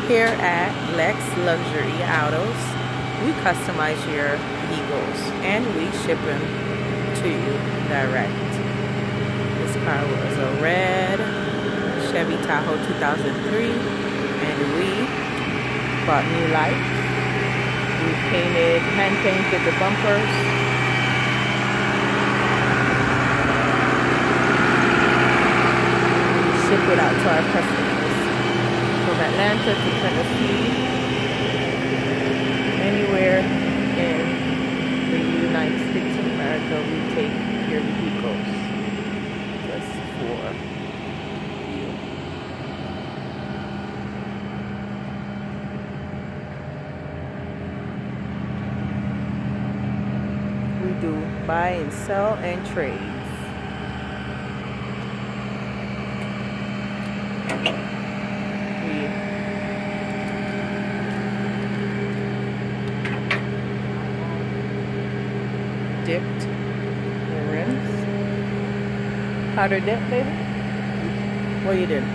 Here at Lex Luxury Autos, we customize your vehicles and we ship them to you direct. This car was a red Chevy Tahoe 2003 and we bought new lights. We hand painted the bumpers. Ship it out to our customers from Atlanta to Tennessee, anywhere in the United States of America. We take your vehicles just for you. We do buy and sell and trades. Dipped the rims. Powder dip, baby? What you did?